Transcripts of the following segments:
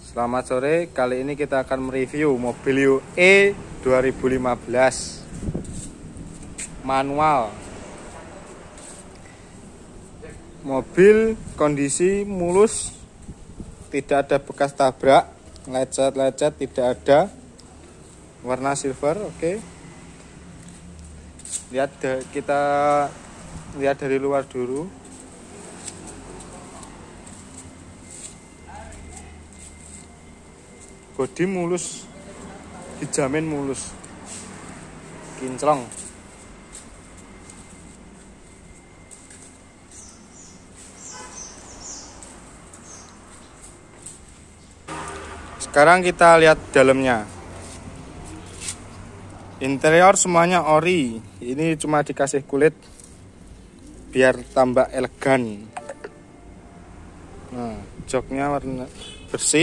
Selamat sore, kali ini kita akan mereview mobil E 2015 manual. Mobil kondisi mulus, tidak ada bekas tabrak, lecet-lecet tidak ada, warna silver. Oke. Kita lihat dari luar dulu. Bodi mulus, dijamin mulus, kinclong. Sekarang kita lihat dalamnya. Interior semuanya ori. Ini cuma dikasih kulit biar tambah elegan. Nah, joknya warna bersih.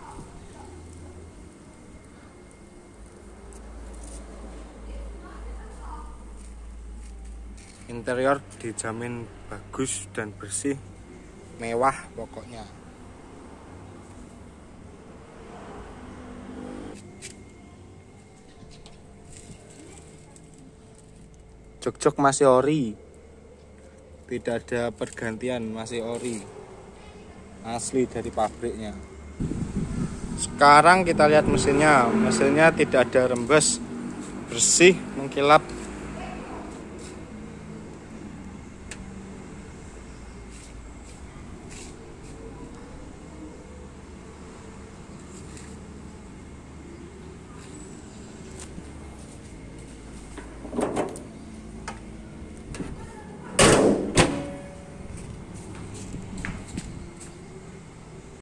Interior dijamin bagus dan bersih, mewah pokoknya. Jok-jok masih ori, tidak ada pergantian, masih ori, asli dari pabriknya. Sekarang kita lihat mesinnya. Mesinnya tidak ada rembes, bersih, mengkilap.